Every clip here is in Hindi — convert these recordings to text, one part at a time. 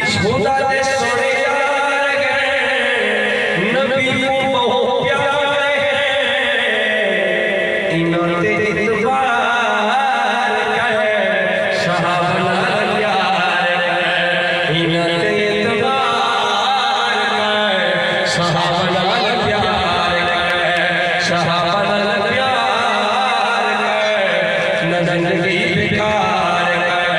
खुदा दे सोने यार गए नबी को बहुत प्यार है इन्हों ते इतबार है सहाबा नाल प्यार है इन्हों ते इतबार है सहाबा नाल प्यार है सहाबा नाल प्यार है न जिंदगी बेकार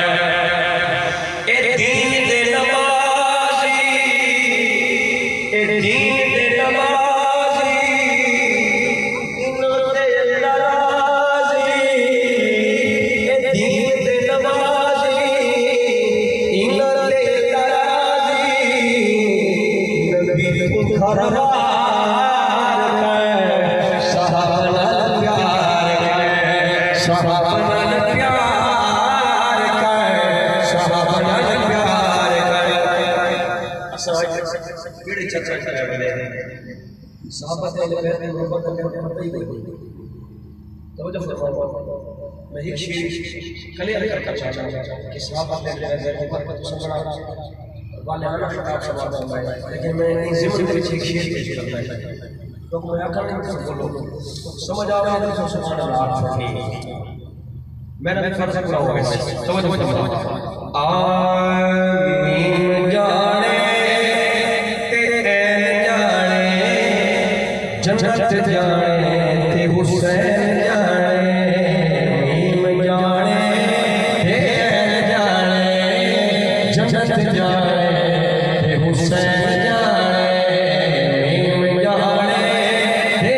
ए दीन दे नमाज़ी ए दीन दे नमाज़ी इन्हों ते नाराज़ी ए दीन दे नमाज़ी इन्हों ते नाराज़ी नबी को घरवार है सहाबा नाल प्यार है सहाबा नाल प्यार है सहाबा नाल प्यार है केड़े चर्चा करे बने सहाबा दे लेते मोहब्बत करने पता ही कोई तवज्जो फरमाओ मैं एक शेर क्लियर करना चाहता हूं कि सहाबा दे लेते मोहब्बत समझना वाले आना खिताब समाज में लेकिन मैं जिम्मे दे विच एक शेर पेश करना है तो मैं आकर बोलो समझ आ रहा है तो सुभान अल्लाह मेरा फर्ज पूरा हो गया समझ आमीन जाने ते जाने जन्नत जाने ते हुसैन जाने मीम जाने ते जाने जन्नत जाने ते हुसैन जाने मीम जाने ते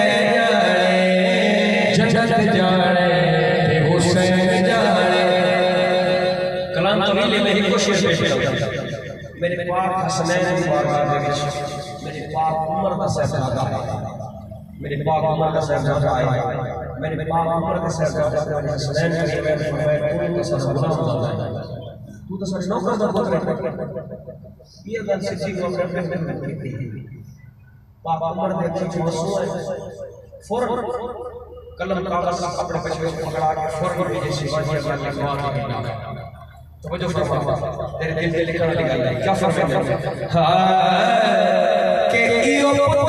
जाने जन्नत जाने ते हुसैन जाने कलाम तवील मेरी कोशिश मेरे पाक हसनैन की बारगाह दे विच मेरे पाक उमर दा साहबजादा है मेरे पाक उमर दा साहबजादा है मेरे पाक उमर दा साहबजादा हसनैन की मैं फरमाया कोई तो सा गुलाम होता है तू तो सच नौकर दा पुत्र ये गल सच्ची नौकर पे पाक उमर दे अखी च आंसू है फौरन कलम कागज अपने पछुए पकड़ा के फौरन भेजे शिवाजी अल्लाह की दुआ के तो जो फरमा तेरे दिल पे लिखने वाली गल है क्या फरमाया हां के